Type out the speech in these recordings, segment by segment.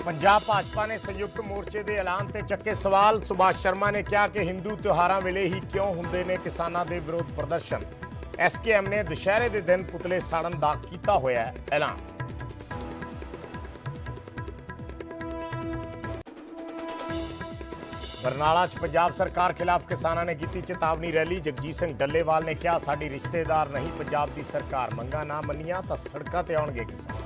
पंजाब भाजपा ने संयुक्त मोर्चे के ऐलान से चक्के सवाल। सुभाष शर्मा ने कहा कि हिंदू त्योहारों वेले ही क्यों हुंदे ने किसानों के विरोध प्रदर्शन। SKM ने दशहरे के दिन पुतले साड़न का किया होया ऐलान। बरनाला च पंजाब सरकार खिलाफ किसानों ने की चेतावनी रैली। जगजीत सिंह डल्लेवाल ने कहा साडी रिश्तेदार नहीं पंजाब की सरकार, मंगा ना मनिया तो सड़कों ते आउणगे किसान।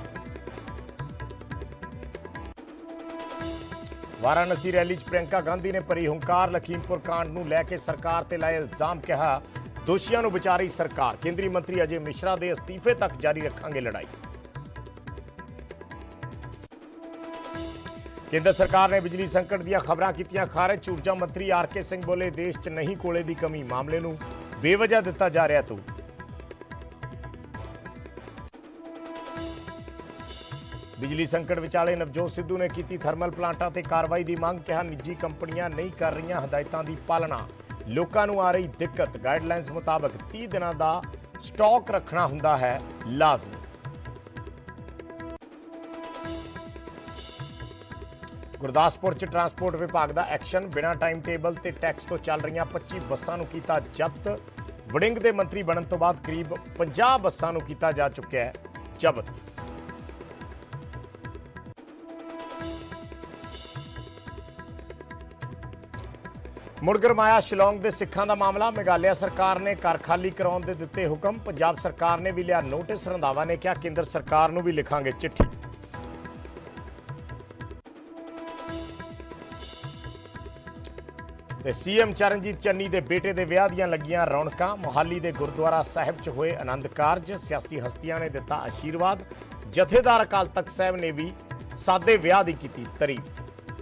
वाराणसी रैली च प्रियंका गांधी ने भरी हुंकार। लखीमपुर कांड नूं लैके सरकार ते लाए इल्जाम, कहा दोषियों नूं बचा रही सरकार। केंद्रीय मंत्री अजय मिश्रा के अस्तीफे तक जारी रखांगे लड़ाई। केंद्र सरकार ने बिजली संकट दी खबरां कीतियां खारिज। ऊर्जा मंत्री RK सिंह बोले देश च नहीं कोले की कमी, मामले नूं बेवजह दिता जा रहा तू। बिजली संकट विचाले नवजोत सिद्धू ने की थर्मल प्लांटां ते कार्रवाई की मांग, कहा निजी कंपनियां नहीं कर रही हदायतों की पालना, लोगों को आ रही दिक्कत। गाइडलाइंस मुताबिक 30 दिनों का स्टॉक रखना हुंदा है लाजमी। गुरदासपुर च ट्रांसपोर्ट विभाग का एक्शन, बिना टाइम टेबल ते टैक्स तो चल रही 25 बसां नूं कीता जब्त। वड़िंग के मंत्री बनने तो बाद करीब 50 बसां नूं कीता जा चुका है जब्त। मुड़ गरमाया शिलोंग के सिखां का मामला। मेघालय सरकार ने घर खाली कराने के दिते हुक्म। पंजाब सरकार ने भी लिया नोटिस। रंधावा ने कहा केंद्र सरकार नूं भी लिखांगे चिट्ठी। CM चरणजीत चन्नी के बेटे के विआह दीआं लगियां रौनकां। मोहाली के गुरुद्वारा साहिब च होए आनंद कारज। सियासी हस्तियां ने दिता आशीर्वाद। जथेदार अकाल तख्त साहिब ने भी सादे विआह की की तारीफ।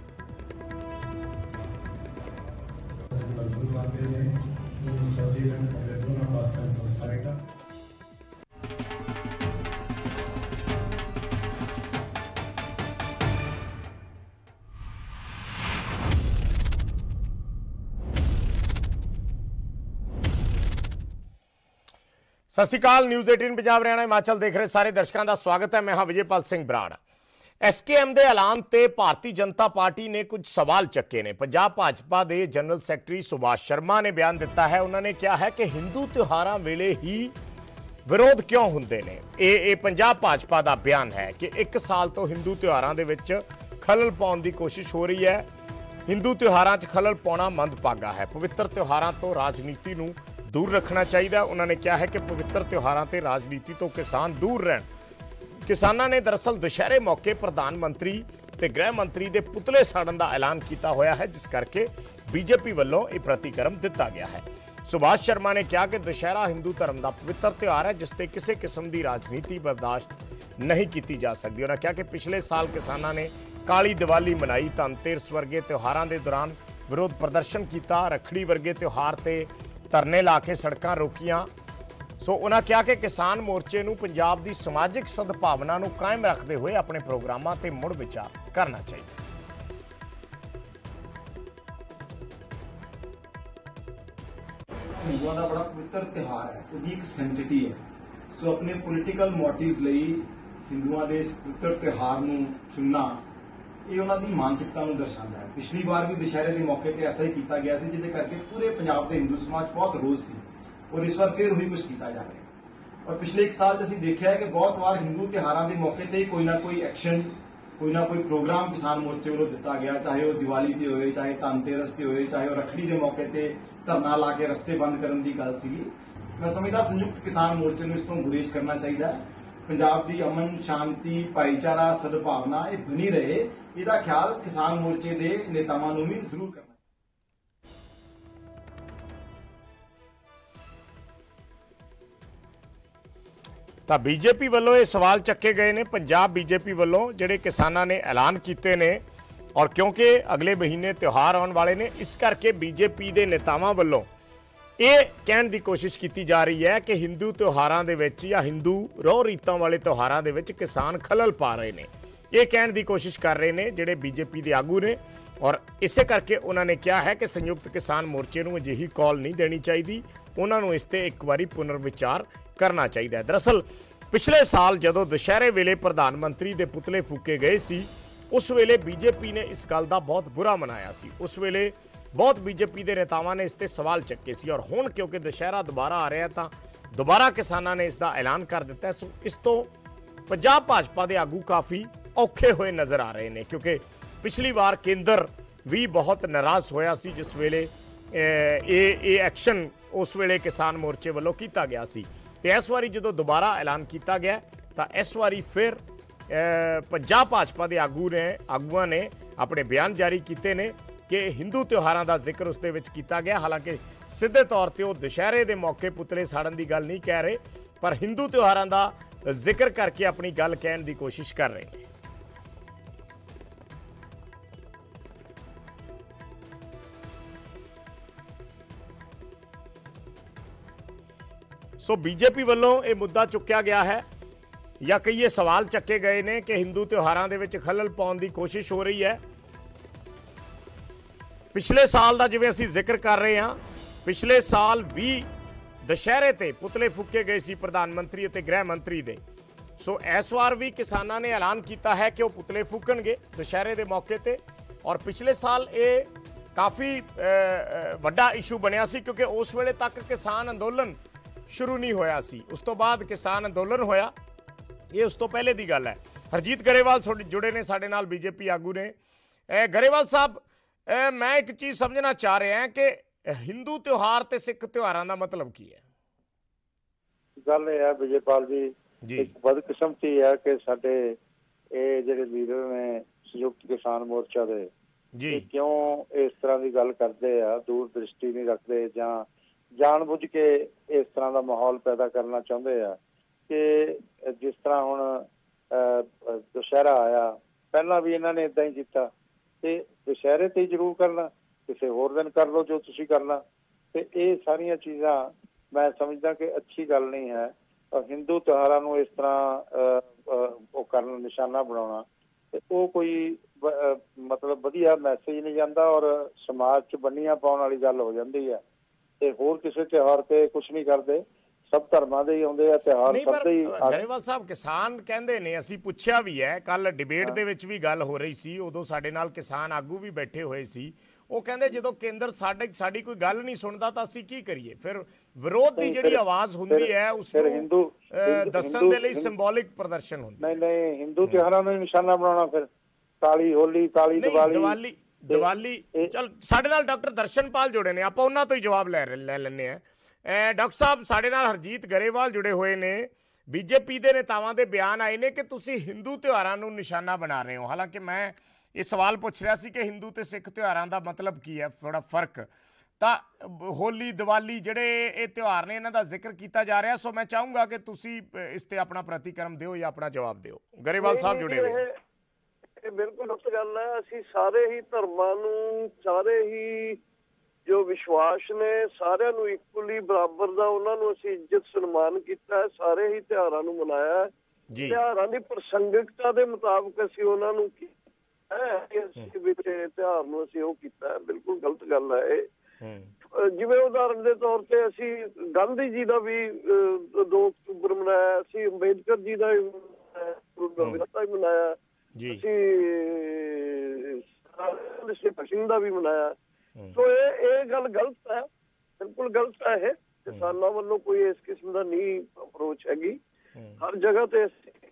सत श्री अकाल। न्यूज़ 18 पंजाब हरियाणा हिमाचल देख रहे सारे दर्शकों का स्वागत है। मैं हाँ विजयपाल सिंह बराड़। SKM के ऐलान ते भारतीय जनता पार्टी ने कुछ सवाल चक्के ने। पंजाब भाजपा के जनरल सैकटरी सुभाष शर्मा ने बयान दिता है। उन्होंने कहा है कि हिंदू त्योहारों वेले ही विरोध क्यों हुंदे ने। ये पंजाब भाजपा का बयान है कि 1 साल तो हिंदू त्योहारों के विच खलल पाउण की कोशिश हो रही है। हिंदू त्योहारों च खलल पाउणा मंदभागा है। पवित्र त्योहारों तो राजनीति नूं दूर रखना चाहिए। उन्होंने कहा है कि पवित्र त्योहारों से राजनीति तो किसान दूर रहन। किसानों ने दरअसल दशहरे मौके प्रधानमंत्री ते गृह मंत्री के पुतले साड़न का ऐलान किया होया है, जिस करके बीजेपी वालों यह प्रतिक्रम दिता गया है। सुभाष शर्मा ने कहा कि दशहरा हिंदू धर्म का पवित्र त्यौहार है, जिससे किसी किस्म की राजनीति बर्दाश्त नहीं की जा सकती। उन्होंने कहा कि पिछले साल किसानों ने काली दिवाली मनाई, धनतेरस वर्गे त्योहारों के दौरान विरोध प्रदर्शन किया, रखड़ी वर्गे त्यौहार से धरने ला के सड़कां रोकियां। सो उन्होंने कहा कि किसान मोर्चे नूं पंजाब की समाजिक सद्भावना नूं कायम रखते हुए अपने प्रोग्रामां ते मुड़ विचार करना चाहिए। हिंदुओं का बड़ा पवित्र त्यौहार है, उसकी एक सेंटिटी है। सो अपने पोलिटिकल मोटिव्स लई हिंदुओं के इस पवित्र त्यौहार नूं चुनना ये उन्होंने मानसिकता नूं दर्शाता है। पिछली बार भी दशहरे के मौके पर ऐसा ही किया गया सी, जिहदे करके पूरे पंजाब के हिंदू समाज बहुत रोष सी, और इस बार फिर वही कुछ किया जा रहा है। और पिछले 1 साल असीं देखा है कि बहुत बार हिंदू त्योहारों के मौके पर कोई ना कोई एक्शन, कोई ना कोई प्रोग्राम किसान मोर्चे वालों दिता गया, चाहे वह दिवाली ते होए, चाहे धनतेरस ते होए, चाहे वह रखड़ी के मौके पर धरना ला के रस्ते बंद करने की गल सीगी। मैं समझदा संयुक्त किसान मोर्चे नूं इस तों गुरेज करना चाहिए। पंजाब की अमन शांति भाईचारा सद्भावना ये बनी रहे, इसका ख्याल किसान मोर्चे के नेतावां नूं भी जरूर करना। तो बीजेपी वालों ये सवाल चक्के गए ने। पंजाब बीजेपी वालों जिहड़े किसानों ने ऐलान किए ने, और क्योंकि अगले महीने त्यौहार आने वाले ने, इस करके बीजेपी के नेतावां वालों ये कहने की कोशिश की जा रही है कि हिंदू त्योहारों के विच या हिंदू रोह रीतों वाले त्योहारों के विच किसान खलल पा रहे हैं। ये कहने की कोशिश कर रहे हैं जिहड़े बीजेपी के आगू ने, और इसे करके उन्होंने कहा है कि संयुक्त किसान मोर्चे नूं अजिही कॉल नहीं देनी चाहिए। उन्होंने इस ते एक बारी पुनर्विचार करना चाहिए। दरअसल पिछले साल जदों दशहरे वेले प्रधानमंत्री के पुतले फूके गए सी, उस वेले बीजेपी ने इस गल का बहुत बुरा मनाया सी। उस वेले बहुत बीजेपी के नेतावां ने इस ते सवाल चक्के सी और हुण क्योंकि दशहरा दोबारा आ रहा तो दोबारा किसानां ने इसका ऐलान कर दिता है। सो इस तो पंजाब भाजपा के आगू काफ़ी औखे हुए नज़र आ रहे हैं क्योंकि पिछली बार केंद्र भी बहुत नाराज़ होया सी जिस वेले एक्शन उस वेले किसान मोर्चे वालों किया गया सी। ते इस वारी जो दोबारा ऐलान किया गया तो इस वारी फिर पंजाब भाजपा के आगुआं ने अपने बयान जारी किए ने कि हिंदू त्योहारों का जिक्र उस किया गया। हालांकि सीधे तौर पर वो दशहरे के मौके पुतले साड़न की गल नहीं कह रहे, पर हिंदू त्योहारों का जिक्र करके अपनी गल कहने की कोशिश कर रहे हैं। सो बीजेपी वालों ये मुद्दा चुकया गया है या कई सवाल चके गए ने कि हिंदू त्योहारों के विच खलल पाउण की कोशिश हो रही है। पिछले साल का जिवें असीं जिक्र कर रहे हैं, पिछले साल भी दशहरे ते पुतले फूके गए सी प्रधानमंत्री और गृह मंत्री दे। सो इस बार भी किसानों ने ऐलान किया है कि वह पुतले फूकणगे दशहरे के मौके ते। और पिछले साल ये काफ़ी वड्डा इशू बनया सी क्योंकि उस वेले तक किसान अंदोलन शुरू नहीं होया सी। उस तो बाद किसान अंदोलन होया, ये उस तो पहले की गल है। हरजीत गरेवाल जुड़े ने साडे नाल बीजेपी आगू ने। गरेवाल साहब, मैं एक चीज़ समझना चाह रहा है कि हिंदू त्यौहार ते सिख त्योहारों का मतलब की है? गल है विजयपाल जी, एक बदकिस्मती है कि साडे जिहड़े लीडर ने संयुक्त किसान मोर्चा दे जी क्यों इस तरह की गल करते हैं, दूर दृष्टि नहीं रखते जां जानबूझ के इस तरह का माहौल पैदा करना चाहते हैं कि जिस तरह हुण दशहरा आया, पहला भी इन्होंने इदा ही किया ते दशहरे ते जरूर करना, किसी होर दिन कर लो जो तुसीं करना। ते ये सारिया चीज़ां मैं समझदा कि अच्छी गल नहीं है। और हिंदू त्योहारों इस तरह करना, निशाना बनाना, वो कोई मतलब वधिया मैसेज नहीं जाता और समाज च बन्नियां पाउण वाली गल हो जाती है। ते होर किसी त्योहार ते कुछ नहीं करते, सब धर्मां दे ही आउंदे आ त्योहार, सब दे ही। गरेवाल साहब, किसान कहंदे ने, असीं पुछया भी है, कल डिबेट दे विच भी गल हो रही सी, उदों साडे नाल किसान आगू भी बैठे हुए सी। वो कहंदे जदों केंद्र साडी कोई गल नहीं सुनदा तां असीं की करिए। फिर विरोध दी जिहड़ी आवाज़ हुंदी है उसनूं दस्सण दे लई सिंबॉलिक प्रदर्शन हुंदा। नहीं हिंदू त्योहारां नूं निशाना बनाउणा, फिर काली होली, काली दिवाली चल साडे नाल डॉक्टर दर्शनपाल जुड़े ने, आपां उन्हां तों ही जवाब ले लैंदे आ। डॉक्टर साहब, साडे नाल हरजीत गरेवाल जुड़े हुए ने। बीजेपी के नेतावां दे बयान आए ने कि तुसीं हिंदू त्योहारां नूं निशाना बना रहे हो। हालांकि मैं ये सवाल पूछ रहा सी कि हिंदू ते सिख त्योहारां दा मतलब की है, थोड़ा फर्क तां होली दिवाली जिहड़े ये त्यौहार ने इन्हां दा जिक्र किया जा रहा। सो मैं चाहूँगा कि तुसीं इस ते अपना प्रतिक्रम दिओ या अपना जवाब दिओ। गरेवाल साहब जुड़े हुए। बिल्कुल उस गल है, असीं सारे ही धर्मां नूं, सारे ही जो विश्वास ने, सारिਆਂ ਨੂੰ इक्वली बराबर ਦਾ ਉਹਨਾਂ ਨੂੰ ਅਸੀਂ ਇੱਜ਼ਤ ਸਨਮਾਨ ਕੀਤਾ ਹੈ, ਸਾਰੇ ਹੀ ਤਿਉਹਾਰਾਂ ਨੂੰ ਮਨਾਇਆ ਹੈ। ਤਿਉਹਾਰਾਂ ਦੀ ਪ੍ਰਸੰਗਿਕਤਾ ਦੇ ਮੁਤਾਬਕ ਅਸੀਂ ਉਹਨਾਂ ਨੂੰ ਇਸ ਵਿੱਚ ਤਿਉਹਾਰ ਨੂੰ ਅਸੀਂ ਉਹ ਕੀਤਾ ਹੈ। ਬਿਲਕੁਲ ਗਲਤ ਗੱਲ ਹੈ ਇਹ। ਜਿਵੇਂ ਉਦਾਹਰਨ ਦੇ ਤੌਰ ਤੇ ਅਸੀਂ ਗਾਂਧੀ ਜੀ ਦਾ ਵੀ 2 ਅਕਤੂਬਰ ਮਨਾਇਆ, ਅਸੀਂ ਅੰਬੇਦਕਰ ਜੀ ਦਾ ਵੀ ਮਨਾਇਆ, ਅਸੀਂ ਭਗਤ ਸਿੰਘ ਦਾ ਵੀ ਮਨਾਇਆ। तो ये गल गलत है, बिल्कुल गलत है। किसानों वालों कोई इस किस्म का नहीं अप्रोच हैगी। हर जगह ते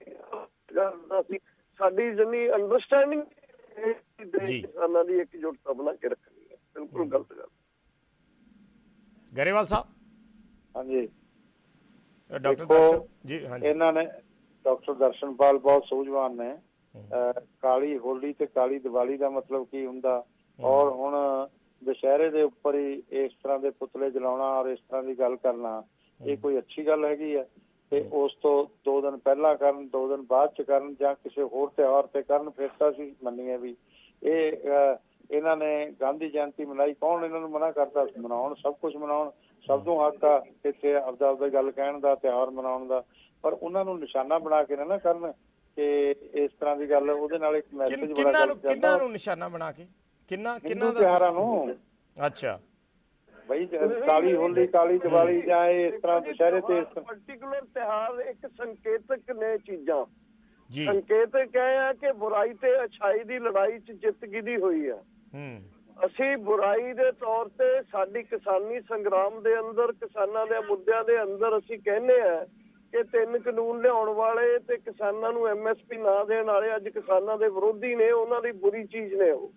साडी जनी अंडरस्टैंडिंग किसानों की एकजुटता बना के रखनी है। बिल्कुल गलत गल। गरेवाल साहब। हाँ जी, डॉक्टर दर्शन जी। हाँ जी, इन्होंने डॉक्टर दर्शनपाल बहुत सूझवान ने। काली होली ते काली दिवाली का मतलब की हुंदा, और हुण दशहरे के उपर ही इस तरह के पुतले जलाना और इस तरह की गल करना, ये कोई अच्छी गल हैगी है? ते उस तो 2 दिन पहला करन, 2 दिन बाद च करन, जां किसी होर त्योहार ते करन, फिर तां असीं मन्नीए भी इन्हां ने गांधी जयंती मनाई, कौन इन्हां नूं मना करदा? मनाउण, सब कुछ मनाउण, सब नूं हक आ इत्थे आपदा गल कहण दा, त्योहार मनाउण दा। पर उन्हां नूं निशाना बना के ना करन कि इस तरह की गल, उहदे नाल एक मैसेज बड़ा किन्हां नूं निशाना बना के किन्ना त्योहारां नूं। अच्छा भाई काली होली, काली दिवाली जां इस तरह दशहरे ते पर्टिकुलर त्योहार एक संकेतक ने चीज़ां ਜੀ ਸੰਕੇਤ ਕਹੇ ਆ ਕਿ ਬੁਰਾਈ ਤੇ ਅਛਾਈ ਦੀ ਲੜਾਈ 'ਚ ਜਿੱਤ ਗਿਦੀ ਹੋਈ ਆ। ਅਸੀਂ ਬੁਰਾਈ ਦੇ ਤੌਰ ਤੇ ਸਾਡੀ ਕਿਸਾਨੀ ਸੰਗਰਾਮ ਦੇ ਅੰਦਰ, ਕਿਸਾਨਾਂ ਦੇ ਮੁੱਦਿਆਂ ਦੇ ਅੰਦਰ ਅਸੀਂ ਕਹਿੰਦੇ ਆ ਕਿ 3 ਕਾਨੂੰਨ ਲਿਆਉਣ ਵਾਲੇ ਤੇ ਕਿਸਾਨਾਂ ਨੂੰ MSP ਨਾ ਦੇਣ ਵਾਲੇ ਅੱਜ ਕਿਸਾਨਾਂ ਦੇ ਵਿਰੋਧੀ ਨੇ, ਉਹਨਾਂ ਦੀ ਬੁਰੀ ਚੀਜ਼ ਨੇ ਉਹ।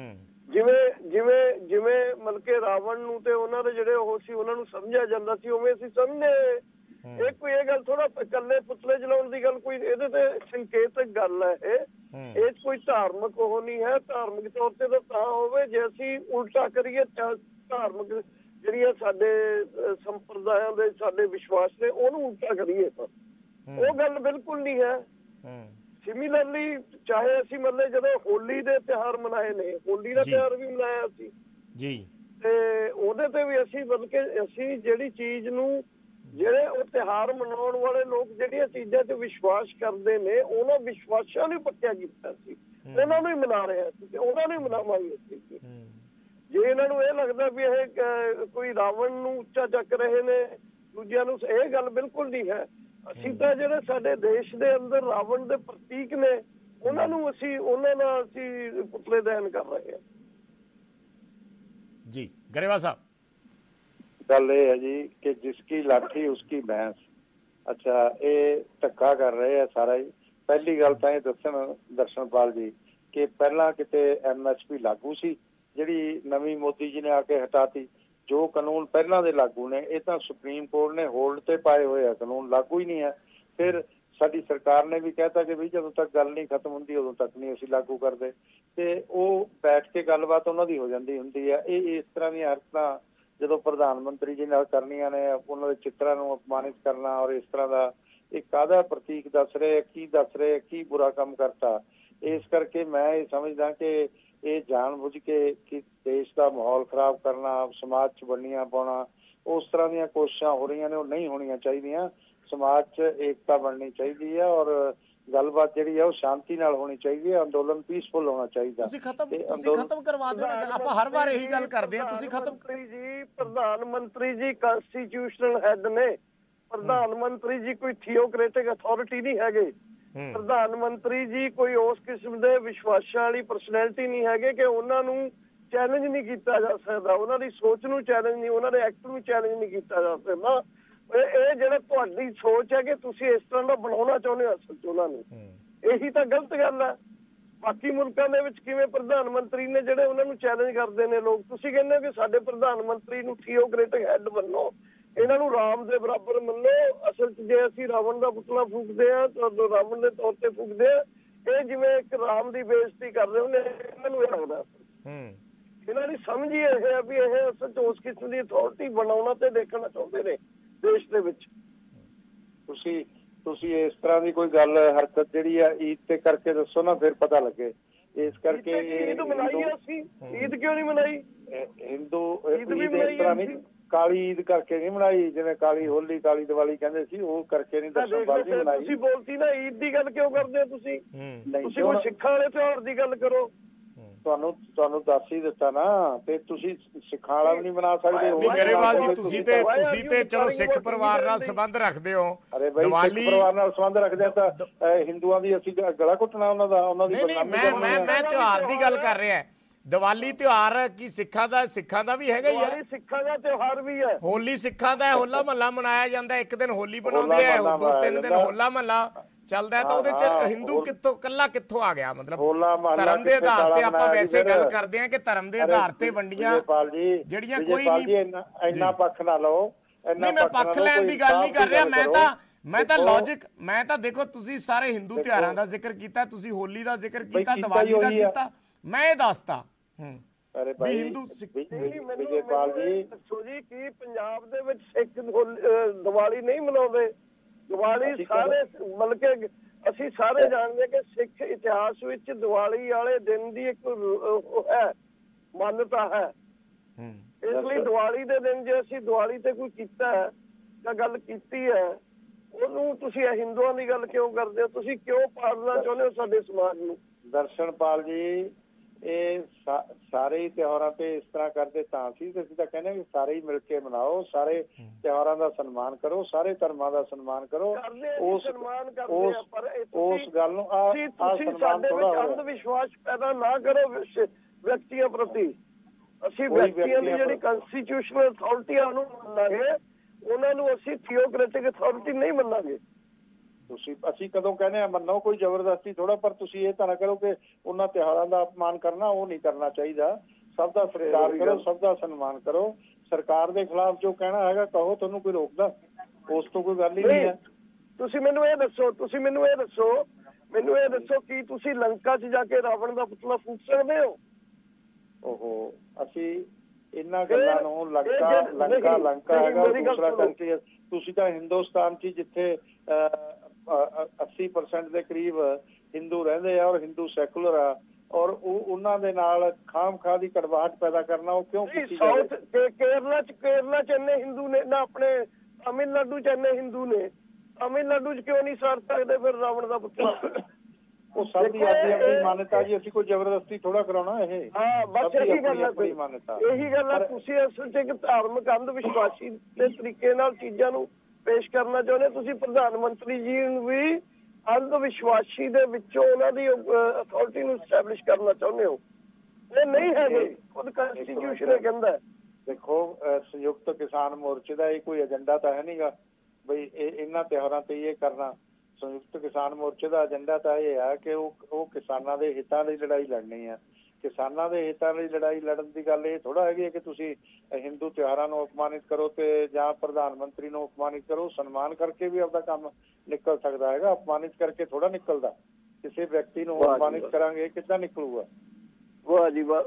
ਜਿਵੇਂ ਮਤਲਬ ਕਿ ਰਾਵਣ ਨੂੰ ਤੇ ਉਹਨਾਂ ਦੇ ਜਿਹੜੇ ਉਹ ਸੀ ਉਹਨਾਂ ਨੂੰ ਸਮਝਿਆ ਜਾਂਦਾ ਸੀ, ਉਵੇਂ ਅਸੀਂ ਸਮਝੇ। ਇਹ ਕੋਈ ਇਹ ਗੱਲ ਥੋੜਾ ਇਕੱਲੇ ਪੁਤਲੇ ਜਲਾਉਣ ਦੀ ਗੱਲ, ਕੋਈ ਇਹਦੇ ਤੇ ਸੰਕੇਤਕ ਗੱਲ ਹੈ ਇਹ ਕੋਈ ਧਾਰਮਿਕ ਉਹ ਨਹੀਂ ਹੈ। ਧਾਰਮਿਕ ਤੌਰ ਤੇ ਤਾਂ ਹੋਵੇ ਜੇ ਅਸੀਂ ਉਲਟਾ ਕਰੀਏ, ਧਾਰਮਿਕ ਜਿਹੜੀਆਂ ਸਾਡੇ ਸੰਪਰਦਾਇਆਂ ਦੇ ਸਾਡੇ ਵਿਸ਼ਵਾਸ ਨੇ ਉਹਨੂੰ ਉਲਟਾ ਕਰੀਏ ਤਾਂ ਉਹ ਗੱਲ ਬਿਲਕੁਲ ਨਹੀਂ ਹੈ। ਸਿਮਿਲਰਲੀ ਚਾਹੇ ਅਸੀਂ ਮਤਲਬ ਜਦੋਂ ਹੋਲੀ ਦੇ ਤਿਉਹਾਰ ਮਨਾਏ ਨੇ, ਹੋਲੀ ਦਾ ਤਿਉਹਾਰ ਵੀ ਮਨਾਇਆ ਸੀ ਜੀ, ਤੇ ਉਹਦੇ ਤੇ ਵੀ ਅਸੀਂ ਬਲਕਿ ਅਸੀਂ ਜਿਹੜੀ ਚੀਜ਼ ਨੂੰ, ਜਿਹੜੇ ਉਹ ਤਿਉਹਾਰ ਮਨਾਉਣ ਵਾਲੇ ਲੋਕ ਜਿਹੜੀਆਂ ਚੀਜ਼ਾਂ 'ਚ ਵਿਸ਼ਵਾਸ ਕਰਦੇ ਨੇ ਉਹਨਾਂ ਵਿਸ਼ਵਾਸਾਂ ਨੂੰ ਪੱਕਿਆ ਕੀਤਾ ਸੀ, ਉਹਨਾਂ ਨੂੰ ਹੀ ਮਨਾ ਰਿਹਾ ਸੀ ਤੇ ਉਹਨਾਂ ਨੂੰ ਹੀ ਮਨਾਵਾਂਗੇ ਅਸੀਂ। ਜੇ ਇਹਨਾਂ ਨੂੰ ਇਹ ਲੱਗਦਾ ਵੀ ਇਹ ਕੋਈ ਰਾਵਣ ਨੂੰ ਉੱਚਾ ਚੱਕ ਰਹੇ ਨੇ ਦੂਜਿਆਂ ਨੂੰ, ਇਹ ਗੱਲ ਬਿਲਕੁਲ ਨਹੀਂ ਹੈ। ਅਸੀਂ ਤਾਂ ਜਿਹੜੇ ਸਾਡੇ ਦੇਸ਼ ਦੇ ਅੰਦਰ ਰਾਵਣ ਦੇ ਪ੍ਰਤੀਕ ਨੇ ਉਹਨਾਂ ਨੂੰ ਉਹਨਾਂ ਨਾਲ ਅਸੀਂ ਪੁਤਲੇ ਦਹਨ ਕਰ ਰਹੇ ਹਾਂ ਜੀ। ਗਰੇਵਾਲ ਸਾਹਿਬ, ਗੱਲ ਇਹ ਹੈ ਜੀ ਕਿ ਜਿਸकी ਲਾਠੀ ਉਸकी ਭੈਂਸ। ਅੱਛਾ, ਇਹ ਧੱਕਾ ਕਰ ਰਹੇ ਆ ਸਾਰਾ ਹੀ। ਪਹਿਲੀ ਗੱਲ ਤਾਂ ਇਹ ਦਰਸ਼ਨਪਾਲ ਜੀ ਕਿ ਪਹਿਲਾਂ ਕਿਤੇ MSP ਲਾਗੂ ਸੀ, ਜਿਹੜੀ ਨਵੀਂ ਮੋਦੀ ਜੀ ਨੇ ਆ ਕੇ ਹਟਾਤੀ। ਜੋ ਕਾਨੂੰਨ ਪਹਿਲਾਂ ਦੇ ਲਾਗੂ ਨੇ ਇਹ ਤਾਂ ਸੁਪਰੀਮ ਕੋਰਟ ਨੇ ਹੋਲਡ ਤੇ ਪਾਏ ਹੋਏ ਆ, ਕਾਨੂੰਨ ਲਾਗੂ ਹੀ ਨਹੀਂ ਹੈ। ਫਿਰ ਸਾਡੀ ਸਰਕਾਰ ਨੇ ਵੀ ਕਹਿਤਾ ਕਿ ਵੀ ਜਦੋਂ ਤੱਕ ਗੱਲ ਨਹੀਂ ਖਤਮ ਹੁੰਦੀ ਉਦੋਂ ਤੱਕ ਨਹੀਂ ਅਸੀਂ ਲਾਗੂ ਕਰਦੇ, ਤੇ ਉਹ ਬੈਠ ਕੇ ਗੱਲਬਾਤ ਉਹਨਾਂ ਦੀ ਹੋ ਜਾਂਦੀ ਹੁੰਦੀ ਹੈ। ਇਹ ਇਸ ਤਰ੍ਹਾਂ ਦੀਆਂ ਹਰਕਤਾਂ ਜਦੋਂ ਪ੍ਰਧਾਨ ਮੰਤਰੀ ਜੀ ਨਾਲ ਕਰਨੀਆਂ ਨੇ, ਉਹਨਾਂ ਦੇ ਚਿੱਤਰਾਂ ਨੂੰ ਅਪਮਾਨਿਤ ਕਰਨਾ ਔਰ ਇਸ ਤਰ੍ਹਾਂ ਦਾ, ਇਹ ਕਾਹਦਾ ਪ੍ਰਤੀਕ ਦੱਸ ਰਹੇ, ਕੀ ਦੱਸ ਰਹੇ, ਕੀ ਬੁਰਾ ਕੰਮ ਕਰਤਾ। ਇਸ ਕਰਕੇ ਮੈਂ ਇਹ ਸਮਝਦਾ ਕਿ ਇਹ ਜਾਣਬੁੱਝ ਕੇ ਕਿ ਦੇਸ਼ ਦਾ ਮਾਹੌਲ ਖਰਾਬ ਕਰਨਾ, ਸਮਾਜ 'ਚ ਵੰਡੀਆਂ ਪਾਉਣਾ, ਉਸ ਤਰ੍ਹਾਂ ਦੀਆਂ ਕੋਸ਼ਿਸ਼ਾਂ ਹੋ ਰਹੀਆਂ ਨੇ, ਉਹ ਨਹੀਂ ਹੋਣੀਆਂ ਚਾਹੀਦੀਆਂ। ਸਮਾਜ 'ਚ ਏਕਤਾ ਬਣਨੀ ਚਾਹੀਦੀ ਹੈ ਔਰ ਗੱਲਬਾਤ ਜਿਹੜੀ ਹੈ ਉਹ ਸ਼ਾਂਤੀ ਨਾਲ ਹੋਣੀ ਚਾਹੀਦੀ ਹੈ। ਅੰਦੋਲਨ ਪੀਸਫੁਲ ਹੋਣਾ ਚਾਹੀਦਾ। ਤੁਸੀਂ ਖਤਮ ਕਰਵਾ ਦਿਓ ਨਾ, ਆਪਾਂ ਹਰ ਵਾਰ ਇਹੀ ਗੱਲ ਕਰਦੇ ਹਾਂ। ਤੁਸੀਂ ਖਤਮ ਜੀ, ਪ੍ਰਧਾਨ ਮੰਤਰੀ ਜੀ ਕਨਸਟੀਟਿਊਸ਼ਨਲ ਹੈਡ ਨੇ। ਪ੍ਰਧਾਨ ਮੰਤਰੀ ਜੀ ਕੋਈ ਥਿਓਕ੍ਰੈਟਿਕ ਅਥਾਰਟੀ ਨਹੀਂ ਹੈਗੇ। ਪ੍ਰਧਾਨ ਮੰਤਰੀ ਜੀ ਕੋਈ ਉਸ ਕਿਸਮ ਦੇ ਵਿਸ਼ਵਾਸਾਂ ਵਾਲੀ ਪਰਸਨੈਲਿਟੀ ਨਹੀਂ ਹੈਗੇ ਕਿ ਉਹਨਾਂ ਨੂੰ ਚੈਲੰਜ ਨਹੀਂ ਕੀਤਾ ਜਾ ਸਕਦਾ, ਉਹਨਾਂ ਦੀ ਸੋਚ ਨੂੰ ਚੈਲੰਜ ਨਹੀਂ, ਉਹਨਾਂ ਦੇ ਐਕਟ ਨੂੰ ਚੈਲੰਜ ਨਹੀਂ ਕੀਤਾ ਜਾ ਸਕਦਾ। ਇਹ ਜਿਹੜਾ ਤੁਹਾਡੀ ਸੋਚ ਹੈ ਕਿ ਤੁਸੀਂ ਇਸ ਤਰ੍ਹਾਂ ਦਾ ਬਣਾਉਣਾ ਚਾਹੁੰਦੇ ਹੋ ਅਸਲ 'ਚ ਉਹਨਾਂ ਨੂੰ, ਇਹੀ ਤਾਂ ਗਲਤ ਗੱਲ ਹੈ। ਬਾਕੀ ਮੁਲਕਾਂ ਦੇ ਵਿੱਚ ਕਿਵੇਂ ਪ੍ਰਧਾਨ ਮੰਤਰੀ ਨੇ ਜਿਹੜੇ ਉਹਨਾਂ ਨੂੰ ਚੈਲੰਜ ਕਰਦੇ ਨੇ ਲੋਕ, ਤੁਸੀਂ ਕਹਿੰਦੇ ਹੋ ਕਿ ਸਾਡੇ ਪ੍ਰਧਾਨ ਮੰਤਰੀ ਨੂੰ ਥਿਓਕ੍ਰੈਟਿਕ ਹੈਡ ਮੰਨੋ, ਇਹਨਾਂ ਨੂੰ ਰਾਮ ਦੇ ਬਰਾਬਰ ਮੰਨੋ। ਅਸਲ 'ਚ ਜੇ ਅਸੀਂ ਰਾਵਣ ਦਾ ਪੁਤਲਾ ਫੂਕਦੇ ਹਾਂ ਤਾਂ ਰਾਵਣ ਦੇ ਤੌਰ ਤੇ ਫੂਕਦੇ ਹਾਂ, ਇਹ ਜਿਵੇਂ ਇੱਕ ਰਾਮ ਦੀ ਬੇਇੱਜ਼ਤੀ ਕਰ ਰਹੇ ਹੁੰਦੇ, ਇਹਨਾਂ ਨੂੰ ਇਹ ਲੱਗਦਾ। ਇਹਨਾਂ ਦੀ ਸਮਝ ਹੀ ਇਹ ਹੈ ਵੀ ਇਹ ਅਸਲ 'ਚ ਉਸ ਕਿਸਮ ਦੀ ਅਥਾਰਟੀ ਬਣਾਉਣਾ ਤੇ ਦੇਖਣਾ ਚਾਹੁੰਦੇ ਨੇ ਦੇਸ਼ ਦੇ ਵਿੱਚ। ਤੁਸੀਂ ਇਸ ਤਰ੍ਹਾਂ ਦੀ ਕੋਈ ਗੱਲ ਹਰਕਤ ਜਿਹੜੀ ਆ ਈਦ ਤੇ ਕਰਕੇ ਦੱਸੋ ਨਾ, ਫਿਰ ਪਤਾ ਲੱਗੇ। ਇਸ ਕਰਕੇ ਈਦ ਮਨਾਈ ਅਸੀਂ, ਈਦ ਕਿਉਂ ਨਹੀਂ ਮਨਾਈ? ਹਿੰਦੂ ਈਦ ਇਸ ਤਰ੍ਹਾਂ ਨਹੀਂ, ਕਾਲੀ ਈਦ ਕਰਕੇ ਨਹੀਂ ਮਨਾਈ, ਜਿਵੇਂ ਕਾਲੀ ਹੋਲੀ, ਕਾਲੀ ਦੀਵਾਲੀ ਕਹਿੰਦੇ ਸੀ, ਉਹ ਕਰਕੇ ਨਹੀਂ ਦਰਸ਼ਨਪਾਲ ਜੀ ਮਨਾਈ। ਤੁਸੀਂ ਬੋਲਤੀ ਨਾ ਈਦ ਦੀ ਗੱਲ ਕਿਉਂ ਕਰਦੇ ਹੋ ਤੁਸੀਂ? ਤੁਸੀਂ ਕੋਈ ਸਿੱਖਾਂ ਵਾਲੇ ਤਿਉਹਾਰ ਦੀ ਗੱਲ ਕਰੋ। ਤੁਹਾਨੂੰ ਦੱਸ ਹੀ ਦਿੱਤਾ ਨਾ, ਤੇ ਤੁਸੀਂ ਸਿੱਖਾਂ ਵਾਲਾ ਵੀ ਨਹੀਂ ਬਣਾ ਸਕਦੇ। ਗਰੇਵਾਲ ਜੀ, ਤੁਸੀਂ ਤੇ ਚਲੋ ਸਿੱਖ ਪਰਿਵਾਰ ਨਾਲ ਸੰਬੰਧ ਰੱਖਦੇ ਹੋ। ਦੀਵਾਲੀ ਪਰਿਵਾਰ ਨਾਲ ਸੰਬੰਧ ਰੱਖਦੇ ਤਾਂ ਹਿੰਦੂਆਂ ਦੀ ਅਸੀਂ ਗਲਾ ਘੁੱਟਣਾ ਉਹਨਾਂ ਦੀ? ਨਹੀਂ, ਮੈਂ ਤਿਉਹਾਰ ਦੀ ਗੱਲ ਕਰ ਰਿਹਾ। ਦੀਵਾਲੀ ਤਿਉਹਾਰ ਕੀ ਸਿੱਖਾਂ ਦਾ ਵੀ ਹੈਗਾ ਹੀ ਹੈ। ਸਿੱਖਾਂ ਦਾ ਤਿਉਹਾਰ ਵੀ ਹੈ। ਹੋਲੀ ਸਿੱਖਾਂ ਦਾ, ਹੋਲਾ ਮਹੱਲਾ ਮਨਾਇਆ ਜਾਂਦਾ, ਇੱਕ ਦਿਨ ਹੋਲੀ ਬਣਾਉਂਦੇ ਆ, 2-3 ਦਿਨ ਹੋਲਾ ਮਹੱਲਾ ਚੱਲਦਾ। ਤਾਂ ਉਹਦੇ ਚ ਹਿੰਦੂ ਕਿੱਥੋਂ ਆ ਗਿਆ? ਮਤਲਬ ਧਰਮ ਦੇ ਆਧਾਰ ਤੇ ਆਪਾਂ ਵੈਸੇ ਗੱਲ ਕਰਦੇ ਹਾਂ ਕਿ ਧਰਮ ਦੇ ਆਧਾਰ ਤੇ ਵੰਡੀਆਂ ਜਿਹੜੀਆਂ ਕੋਈ ਨਹੀਂ। ਇੰਨਾ ਪੱਖ ਨਾ ਲਓ। ਨਹੀਂ, ਮੈਂ ਪੱਖ ਲੈਣ ਦੀ ਗੱਲ ਨਹੀਂ ਕਰ ਰਿਹਾ। ਮੈਂ ਤਾਂ ਦੇਖੋ, ਤੁਸੀਂ ਸਾਰੇ ਹਿੰਦੂ ਤਿਉਹਾਰਾਂ ਦਾ ਜ਼ਿਕਰ ਕੀਤਾ, ਤੁਸੀਂ ਹੋਲੀ ਦਾ ਜ਼ਿਕਰ ਕੀਤਾ, ਦੀਵਾਲੀ ਦਾ ਕੀਤਾ, ਮੈਂ ਇਹ ਦੱਸਤਾ। ਅਰੇ ਭਾਈ ਹਿੰਦੂ ਵਿਜੇਪਾਲ ਜੀ ਦੱਸੋ ਜੀ ਕੀ ਪੰਜਾਬ ਦੇ ਵਿੱਚ ਸਿੱਖ ਦੀਵਾਲੀ ਨਹੀਂ ਮਨਾਉਂਦੇ? ਦੀਵਾਲੀ ਸਾਰੇ ਬਲਕਿ ਅਸੀਂ ਸਾਰੇ ਜਾਣਦੇ ਕਿ ਸਿੱਖ ਇਤਿਹਾਸ ਵਿੱਚ ਦੀਵਾਲੀ ਵਾਲੇ ਦਿਨ ਦੀ ਇੱਕ ਹੈ ਮਾਨਤਾ ਹੈ। ਇਸ ਲਈ ਦੀਵਾਲੀ ਦੇ ਦਿਨ ਜੇ ਅਸੀਂ ਦੀਵਾਲੀ ਤੇ ਕੋਈ ਕੀਤਾ ਹੈ ਜਾਂ ਗੱਲ ਕੀਤੀ ਹੈ, ਉਹਨੂੰ ਤੁਸੀਂ ਹਿੰਦੂਆਂ ਦੀ ਗੱਲ ਕਿਉਂ ਕਰਦੇ ਹੋ? ਤੁਸੀਂ ਕਿਉਂ ਪਾੜਨਾ ਚਾਹੁੰਦੇ ਹੋ ਸਾਡੇ ਸਮਾਜ ਨੂੰ? ਦਰਸ਼ਨਪਾਲ ਜੀ, ਸਾਰੇ ਹੀ ਤਿਉਹਾਰਾਂ ਤੇ ਇਸ ਤਰ੍ਹਾਂ ਕਰਦੇ ਤਾਂ ਅਸੀਂ ਤਾਂ ਕਹਿੰਦੇ ਵੀ ਸਾਰੇ ਹੀ ਮਿਲ ਕੇ ਮਨਾਓ, ਸਾਰੇ ਤਿਉਹਾਰਾਂ ਦਾ ਸਨਮਾਨ ਕਰੋ, ਸਾਰੇ ਧਰਮਾਂ ਦਾ ਸਨਮਾਨ ਕਰੋ। ਉਸ ਗੱਲ ਨੂੰ ਤੁਸੀਂ ਸਾਡੇ ਵਿੱਚ ਅੰਧ ਵਿਸ਼ਵਾਸ ਪੈਦਾ ਨਾ ਕਰੋ ਵਿਅਕਤੀਆਂ ਪ੍ਰਤੀ। ਅਸੀਂ ਵਿਅਕਤੀਆਂ ਦੀ ਜਿਹੜੀ ਕੰਸਟੀਟਿਊਸ਼ਨਲ ਅਥਾਰਟੀ ਆ ਉਹਨੂੰ ਮੰਨਾਂਗੇ, ਉਹਨਾਂ ਨੂੰ ਅਸੀਂ ਥਿਓਕ੍ਰੈਟਿਕ ਅਥਾਰਟੀ ਨਹੀਂ ਮੰਨਾਂਗੇ। ਅਸੀਂ ਕਦੋਂ ਕਹਿੰਦੇ ਆ ਮੰਨੋ, ਕੋਈ ਜ਼ਬਰਦਸਤੀ ਥੋੜਾ, ਪਰ ਤੁਸੀਂ ਇਹ ਤਾਂ ਨਾ ਕਰੋ ਕਿ ਉਹਨਾਂ ਤਿਉਹਾਰਾਂ ਦਾ ਅਪਮਾਨ ਕਰਨਾ, ਉਹ ਨਹੀਂ ਕਰਨਾ ਚਾਹੀਦਾ। ਸਭ ਦਾ ਸਤਿਕਾਰ ਕਰੋ, ਸਭ ਦਾ ਸਨਮਾਨ ਕਰੋ। ਸਰਕਾਰ ਦੇ ਖਿਲਾਫ ਜੋ ਕਹਿਣਾ ਹੈਗਾ ਕਹੋ, ਤੁਹਾਨੂੰ ਕੋਈ ਰੋਕਦਾ? ਉਸ ਤੋਂ ਕੋਈ ਗੱਲ ਹੀ ਨਹੀਂ ਹੈ। ਤੁਸੀਂ ਮੈਨੂੰ ਇਹ ਦੱਸੋ ਕਿ ਤੁਸੀਂ ਲੰਕਾ 'ਚ ਜਾ ਕੇ ਰਾਵਣ ਦਾ ਪੁਤਲਾ ਫੂਕ ਸਕਦੇ ਹੋ? ਅਸੀਂ ਇਹਨਾਂ ਗੱਲਾਂ ਨੂੰ ਲੰਕਾ ਹੈਗਾ ਦੂਸਰਾ ਕੰਟਰੀ। ਤੁਸੀਂ ਤਾਂ ਹਿੰਦੁਸਤਾਨ 'ਚ ਜਿੱਥੇ 80% ਦੇ ਕਰੀਬ ਹਿੰਦੂ ਰਹਿੰਦੇ ਆ ਔਰ ਹਿੰਦੂ ਸੈਕੂਲਰ ਆ, ਔਰ ਉਹਨਾਂ ਦੇ ਨਾਲ ਖਾਮ-ਖਾ ਦੀ ਕੜਵਾਹਟ ਪੈਦਾ ਕਰਨਾ ਉਹ ਕਿਉਂ ਕੀਤੀ ਜਾਵੇ? ਕੇਰਲਾ 'ਚ ਇੰਨੇ ਹਿੰਦੂ ਨੇ ਨਾ, ਆਪਣੇ ਤਮਿਲਨਾਡੂ 'ਚ ਇੰਨੇ ਹਿੰਦੂ ਨੇ, ਤਮਿਲਨਾਡੂ 'ਚ ਕਿਉਂ ਨਹੀਂ ਸਾੜ ਸਕਦੇ ਫਿਰ ਰਾਵਣ ਦਾ ਪੁਤਲਾ? ਉਹ ਸਭ ਦੀ ਆਪਣੀ ਮਾਨਤਾ ਜੀ, ਅਸੀਂ ਕੋਈ ਜ਼ਬਰਦਸਤੀ ਥੋੜਾ ਕਰਾਉਣਾ ਇਹ। ਹਾਂ, ਬਸ ਇਹੀ ਗੱਲ ਹੈ, ਮਾਨਤਾ ਇਹੀ ਗੱਲ ਹੈ। ਤੁਸੀਂ ਅਸਲ 'ਚ ਇੱਕ ਧਾਰਮਿਕ ਅੰਧ ਵਿਸ਼ਵਾਸੀ ਦੇ ਤਰੀਕੇ ਨਾਲ ਚੀਜ਼ਾਂ ਨੂੰ ਪੇਸ਼ ਕਰਨਾ ਚਾਹੁੰਦੇ। ਤੁਸੀਂ ਪ੍ਰਧਾਨ ਮੰਤਰੀ ਜੀ ਨੂੰ ਵੀ ਅੰਧ ਵਿਸ਼ਵਾਸੀ ਦੇ ਵਿੱਚੋਂ ਉਹਨਾਂ ਦੀ ਅਥਾਰਟੀ ਨੂੰ ਸਟੈਬਲਿਸ਼ ਕਰਨਾ ਚਾਹੁੰਦੇ ਹੋ। ਇਹ ਨਹੀਂ ਹੈਗੇ, ਖੁਦ ਕੰਸਟੀਟਿਊਸ਼ਨ ਕਹਿੰਦਾ। ਦੇਖੋ, ਸੰਯੁਕਤ ਕਿਸਾਨ ਮੋਰਚੇ ਦਾ ਇਹ ਕੋਈ ਏਜੰਡਾ ਤਾਂ ਹੈ ਨਹੀਂਗਾ ਬਈ ਇਹਨਾਂ ਤਿਉਹਾਰਾਂ ਤੇ ਇਹ ਕਰਨਾ। ਸੰਯੁਕਤ ਕਿਸਾਨ ਮੋਰਚੇ ਦਾ ਏਜੰਡਾ ਤਾਂ ਇਹ ਹੈ ਕਿ ਉਹ ਕਿਸਾਨਾਂ ਦੇ ਹਿੱਤਾਂ ਲਈ ਲੜਾਈ ਲੜਨੀ ਹੈ। ਕਿਸਾਨਾਂ ਦੇ ਹਿੱਤਾਂ ਲਈ ਲੜਾਈ ਲੜਨ ਦੀ ਗੱਲ ਇਹ ਥੋੜਾ ਹੈਗੀ ਹੈ ਕਿ ਤੁਸੀਂ ਹਿੰਦੂ ਤਿਉਹਾਰਾਂ ਨੂੰ ਅਪਮਾਨਿਤ ਕਰੋ ਤੇ ਜਾਂ ਪ੍ਰਧਾਨ ਮੰਤਰੀ ਨੂੰ ਅਪਮਾਨਿਤ ਕਰੋ। ਸਨਮਾਨ ਕਰਕੇ ਵੀ ਆਪਦਾ ਕੰਮ ਨਿਕਲ ਸਕਦਾ ਹੈਗਾ, ਅਪਮਾਨਿਤ ਕਰਕੇ ਥੋੜਾ ਨਿਕਲਦਾ। ਕਿਸੇ ਵਿਅਕਤੀ ਨੂੰ ਅਪਮਾਨਿਤ ਕਰਾਂਗੇ ਕਿੱਦਾਂ ਨਿਕਲੂਗਾ? ਵਾਹ ਜੀ ਵਾਹ।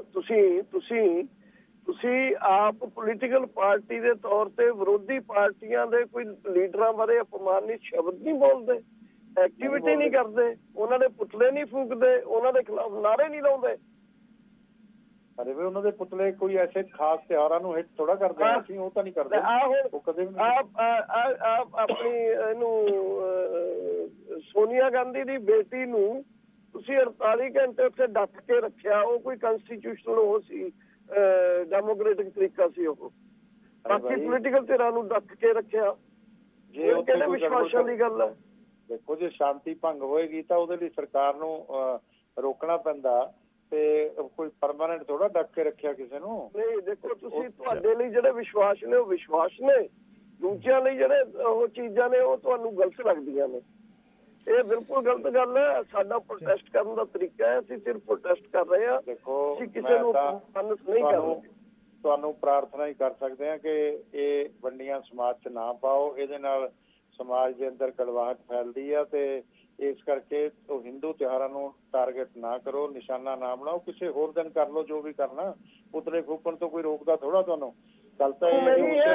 ਤੁਸੀਂ ਆਪ ਪੋਲੀਟੀਕਲ ਪਾਰਟੀ ਦੇ ਤੌਰ ਤੇ ਵਿਰੋਧੀ ਪਾਰਟੀਆਂ ਦੇ ਕੋਈ ਲੀਡਰਾਂ ਬਾਰੇ ਅਪਮਾਨਿਤ ਸ਼ਬਦ ਨਹੀਂ ਬੋਲਦੇ, ਐਕਟੀਵਿਟੀ ਨਹੀਂ ਕਰਦੇ, ਉਹਨਾਂ ਦੇ ਪੁਤਲੇ ਨਹੀਂ ਫੂਕਦੇ, ਉਹਨਾਂ ਦੇ ਖਿਲਾਫ ਨਾਅਰੇ ਨਹੀਂ ਲਾਉਂਦੇ। ਅਰੇ ਵੀ ਉਹਨਾਂ ਦੇ ਪੁਤਲੇ ਕੋਈ ਐਸੇ ਖਾਸ ਤਿਉਹਾਰਾਂ ਨੂੰ ਹਿੱਟ ਥੋੜਾ ਕਰਦੇ ਆ ਅਸੀਂ, ਉਹ ਤਾਂ ਨਹੀਂ ਕਰਦੇ। ਉਹ ਕਦੇ ਵੀ ਆਪਣੀ ਇਹਨੂੰ ਸੋਨੀਆ ਗਾਂਧੀ ਦੀ ਬੇਟੀ ਨੂੰ ਤੁਸੀਂ 48 ਘੰਟੇ ਉੱਥੇ ਡੱਕ ਕੇ ਰੱਖਿਆ, ਉਹ ਕੋਈ ਕੰਸਟੀਟਿਊਸ਼ਨਲ ਉਹ ਸੀ, ਡੈਮੋਕ੍ਰੈਟਿਕ ਤਰੀਕਾ ਸੀ ਉਹ? ਬਾਕੀ ਪੋਲੀਟੀਕਲ ਧਿਰਾਂ ਨੂੰ ਡੱਕ ਕੇ ਰੱਖਿਆ, ਜੇ ਕਿਹੜੇ ਵਿਸ਼ਵਾਸਾਂ ਦੀ ਗੱਲ ਹੈ? ਦੇਖੋ, ਜੇ ਸ਼ਾਂਤੀ ਭੰਗ ਹੋਏਗੀ ਤਾਂ ਉਹਦੇ ਲਈ ਸਰਕਾਰ ਨੂੰ ਰੋਕਣਾ ਪੈਂਦਾ, ਤੇ ਕੋਈ ਪਰਮਾਨੈਂਟ ਥੋੜਾ ਡੱਕ ਕੇ ਰੱਖਿਆ ਕਿਸੇ ਨੂੰ। ਨਹੀਂ, ਦੇਖੋ ਤੁਸੀਂ, ਤੁਹਾਡੇ ਲਈ ਜਿਹੜੇ ਵਿਸ਼ਵਾਸ ਨੇ ਉਹ ਵਿਸ਼ਵਾਸ ਨੇ, ਦੂਜਿਆਂ ਲਈ ਜਿਹੜੇ ਉਹ ਚੀਜ਼ਾਂ ਨੇ ਉਹ ਤੁਹਾਨੂੰ ਗਲਤ ਲੱਗਦੀਆਂ ਨੇ। ਇਹ ਬਿਲਕੁਲ ਗਲਤ ਗੱਲ ਹੈ। ਸਾਡਾ ਪ੍ਰੋਟੈਸਟ ਕਰਨ ਦਾ ਤਰੀਕਾ ਹੈ, ਅਸੀਂ ਸਿਰਫ ਪ੍ਰੋਟੈਸਟ ਕਰ ਰਹੇ ਹਾਂ। ਦੇਖੋ, ਅਸੀਂ ਕਿਸੇ ਨੂੰ ਨਹੀਂ ਕਰ ਰਹੇ। ਤੁਹਾਨੂੰ ਪ੍ਰਾਰਥਨਾ ਹੀ ਕਰ ਸਕਦੇ ਹਾਂ ਕਿ ਇਹ ਵੰਡੀਆਂ ਸਮਾਜ 'ਚ ਨਾ ਪਾਓ। ਇਹਦੇ ਨਾਲ ਸਮਾਜ ਦੇ ਅੰਦਰ ਕੜਵਾਹਟ ਫੈਲਦੀ ਆ, ਤੇ ਇਸ ਕਰਕੇ ਉਹ ਹਿੰਦੂ ਤਿਉਹਾਰਾਂ ਨੂੰ ਟਾਰਗੇਟ ਨਾ ਕਰੋ, ਨਿਸ਼ਾਨਾ ਨਾ ਬਣਾਓ। ਕਿਸੇ ਹੋਰ ਦਿਨ ਕਰ ਲਓ ਜੋ ਵੀ ਕਰਨਾ, ਪੁਤਲੇ ਫੂਕਣ ਤੋਂ ਕੋਈ ਰੋਕਦਾ ਥੋੜਾ ਤੁਹਾਨੂੰ। ਗੱਲ ਤਾਂ ਇਹ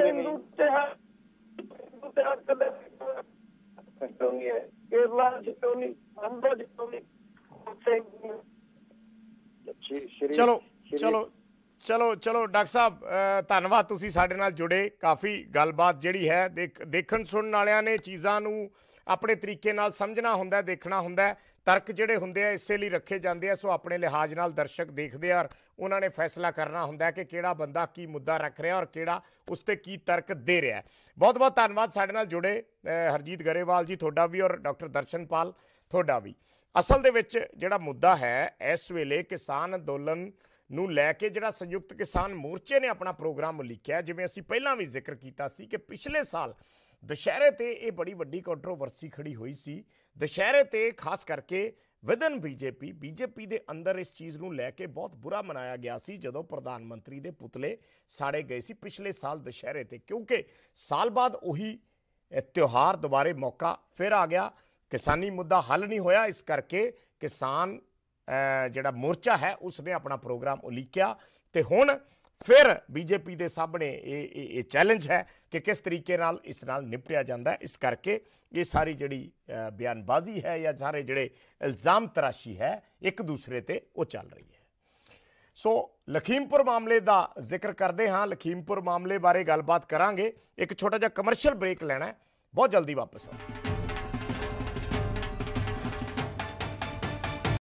ਕੇਰਲਾ 'ਚ ਕਿਉਂ ਨਹੀਂ, ਆਂਧਰਾ 'ਚ ਕਿਉਂ ਨਹੀਂ? ਚਲੋ ਡਾਕਟਰ ਸਾਹਿਬ, ਧੰਨਵਾਦ, ਤੁਸੀਂ ਸਾਡੇ ਨਾਲ ਜੁੜੇ। ਕਾਫੀ ਗੱਲਬਾਤ ਜਿਹੜੀ ਹੈ ਦੇਖਣ ਸੁਣਨ ਵਾਲਿਆਂ ਨੇ ਚੀਜ਼ਾਂ ਨੂੰ ਆਪਣੇ ਤਰੀਕੇ ਨਾਲ ਸਮਝਣਾ ਹੁੰਦਾ, ਦੇਖਣਾ ਹੁੰਦਾ। ਤਰਕ ਜਿਹੜੇ ਹੁੰਦੇ ਆ ਇਸੇ ਲਈ ਰੱਖੇ ਜਾਂਦੇ ਆ, ਸੋ ਆਪਣੇ ਲਿਹਾਜ਼ ਨਾਲ ਦਰਸ਼ਕ ਦੇਖਦੇ ਆ ਔਰ ਉਹਨਾਂ ਨੇ ਫੈਸਲਾ ਕਰਨਾ ਹੁੰਦਾ ਕਿ ਕਿਹੜਾ ਬੰਦਾ ਕੀ ਮੁੱਦਾ ਰੱਖ ਰਿਹਾ ਔਰ ਕਿਹੜਾ ਉਸ ਤੇ ਕੀ ਤਰਕ ਦੇ ਰਿਹਾ। ਬਹੁਤ ਬਹੁਤ ਧੰਨਵਾਦ ਸਾਡੇ ਨਾਲ ਜੁੜੇ ਹਰਜੀਤ ਗਰੇਵਾਲ ਜੀ, ਤੁਹਾਡਾ ਵੀ, ਔਰ ਡਾਕਟਰ ਦਰਸ਼ਨਪਾਲ ਤੁਹਾਡਾ ਵੀ। ਅਸਲ ਦੇ ਵਿੱਚ ਜਿਹੜਾ ਮੁੱਦਾ ਹੈ ਇਸ ਵੇਲੇ ਕਿਸਾਨ ਅੰਦੋਲਨ ਨੂੰ ਲੈ ਕੇ ਜਿਹੜਾ ਸੰਯੁਕਤ ਕਿਸਾਨ ਮੋਰਚੇ ਨੇ ਆਪਣਾ ਪ੍ਰੋਗਰਾਮ ਉਲੀਕਿਆ, ਜਿਵੇਂ ਅਸੀਂ ਪਹਿਲਾਂ ਵੀ ਜ਼ਿਕਰ ਕੀਤਾ ਸੀ ਕਿ ਪਿਛਲੇ ਸਾਲ ਦੁਸ਼ਹਿਰੇ ਤੇ ਇਹ ਬੜੀ ਵੱਡੀ ਕੰਟਰੋਵਰਸੀ ਖੜੀ ਹੋਈ ਸੀ। ਦੁਸ਼ਹਿਰੇ ਤੇ ਖਾਸ ਕਰਕੇ ਵਿਦਨ ਬੀਜੇਪੀ ਦੇ ਅੰਦਰ ਇਸ ਚੀਜ਼ ਨੂੰ ਲੈ ਕੇ ਬਹੁਤ ਬੁਰਾ ਮਨਾਇਆ ਗਿਆ ਸੀ ਜਦੋਂ ਪ੍ਰਧਾਨ ਮੰਤਰੀ ਦੇ ਪੁਤਲੇ ਸਾੜੇ ਗਏ ਸੀ ਪਿਛਲੇ ਸਾਲ ਦੁਸ਼ਹਿਰੇ ਤੇ, ਕਿਉਂਕਿ ਸਾਲ ਬਾਅਦ ਉਹੀ ਤਿਉਹਾਰ ਦੁਬਾਰੇ ਮੌਕਾ ਫਿਰ ਆ ਗਿਆ। ਕਿਸਾਨੀ ਮੁੱਦਾ ਹੱਲ ਨਹੀਂ ਹੋਇਆ, ਇਸ ਕਰਕੇ ਕਿਸਾਨ ਜਿਹੜਾ ਮੋਰਚਾ ਹੈ ਉਸਨੇ ਆਪਣਾ ਪ੍ਰੋਗਰਾਮ ਉਲੀਕਿਆ ਤੇ ਹੁਣ ਫਿਰ ਬੀਜੇਪੀ ਦੇ ਸਾਹਮਣੇ ਇਹ ਚੈਲੰਜ ਹੈ ਕਿ ਕਿਸ ਤਰੀਕੇ ਨਾਲ ਇਸ ਨਾਲ ਨਿਪਟਿਆ ਜਾਂਦਾ। ਇਸ ਕਰਕੇ ਇਹ ਸਾਰੀ ਜਿਹੜੀ ਬਿਆਨਬਾਜ਼ੀ ਹੈ ਜਾਂ ਸਾਰੇ ਜਿਹੜੇ ਇਲਜ਼ਾਮ ਤਰਾਸ਼ੀ ਹੈ ਇੱਕ ਦੂਸਰੇ ਤੇ ਉਹ ਚੱਲ ਰਹੀ ਹੈ। ਸੋ ਲਖੀਮਪੁਰ ਮਾਮਲੇ ਦਾ ਜ਼ਿਕਰ ਕਰਦੇ ਹਾਂ, ਲਖੀਮਪੁਰ ਮਾਮਲੇ ਬਾਰੇ ਗੱਲਬਾਤ ਕਰਾਂਗੇ। ਇੱਕ ਛੋਟਾ ਜਿਹਾ ਕਮਰਸ਼ੀਅਲ ਬ੍ਰੇਕ ਲੈਣਾ ਹੈ, ਬਹੁਤ ਜਲਦੀ ਵਾਪਸ ਆਉਂਦੇ।